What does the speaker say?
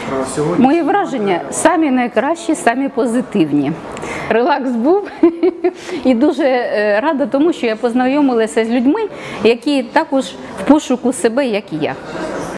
сьогодні? Мої враження самі найкращі, самі позитивні. Релакс був і дуже рада тому, що я познайомилася з людьми, які також в пошуку себе, як і я.